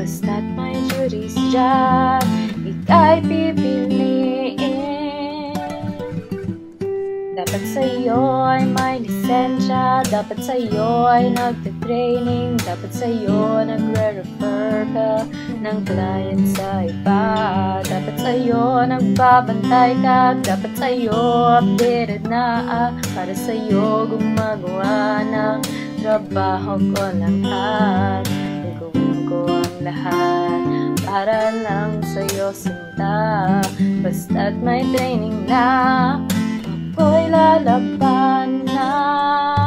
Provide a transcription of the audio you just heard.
Basta't may juris dyan, ika'y pipiliin. Dapat sa'yo ay may lisensya, dapat sa'yo ay nagte-training, dapat sa'yo nagre-refer ka ng client sa iba, dapat sa'yo nagbabantay ka, dapat sa'yo updated na para sa'yo gumagawa ng trabaho ko lahat. Gagawin ko ang lahat para lang sa'yo sinta, basta't may training na ako'y lalaban na.